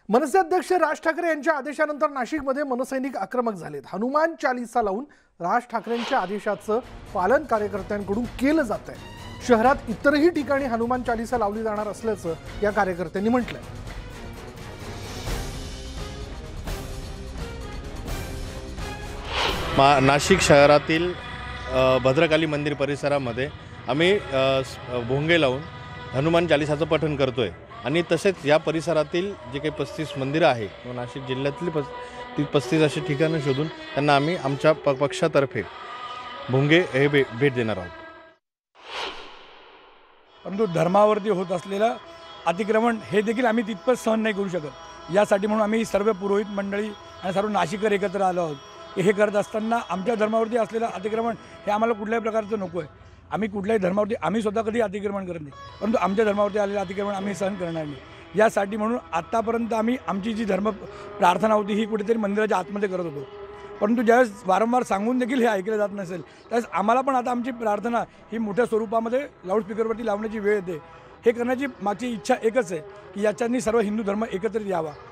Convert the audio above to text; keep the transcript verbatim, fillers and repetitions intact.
मनसे अध्यक्ष राज ठाकरे यांच्या आदेशानंतर नाशिकमध्ये मनसैनिक आक्रमक झालेत। हनुमान चालीसा लावून राज ठाकरेंच्या आदेशाचं पालन कार्यकर्त्यांकडून केलं जात आहे। शहरात इतरही ठिकाणी हनुमान चालीसा लावली जाणार असल्याचं या कार्यकर्त्यांनी म्हटलंय। नाशिक शहरातील भद्रकाली मंदिर परिसरामध्ये आम्ही भोंगे लावून हनुमान चालीसाचं पठण करतोय आणि तसेच या परिसरातील जे काही पस्तीस मंदिरं आहेत व नाशिक जिल्ह्यातली पस ती पस्तीस अशी ठिकाणं शोधून त्यांना आम्ही आमच्या प पक्षातर्फे भोंगे हे भे भेट देणार आहोत। परंतु धर्मावरती होत असलेलं अतिक्रमण हे देखील आम्ही तितपत सहन नाही करू शकत। यासाठी म्हणून आम्ही सर्व पुरोहित मंडळी आणि सर्व नाशिककर एकत्र आलो आहोत। हे करत असताना आमच्या धर्मावरती असलेलं अतिक्रमण हे आम्हाला कुठल्याही प्रकारचं नको आहे। आम्ही कुठल्याही धर्मावरती आम्ही स्वतः कधी अतिक्रमण करत नाही, परंतु आमच्या धर्मावरती आलेलं अतिक्रमण आम्ही सहन करणार नाही। यासाठी म्हणून आत्तापर्यंत आम्ही आमची जी धर्म प्रार्थना होती ही कुठेतरी मंदिराच्या आतमध्ये करत होतो, परंतु ज्यावेळेस वारंवार सांगून देखील हे ऐकलं जात नसेल त्यावेळेस आम्हाला पण आता आमची प्रार्थना ही मोठ्या स्वरूपामध्ये लाऊडस्पीकरवरती लावण्याची वेळ येते। हे करण्याची मागची इच्छा एकच आहे की याच्यानी सर्व हिंदू धर्म एकत्रित यावा।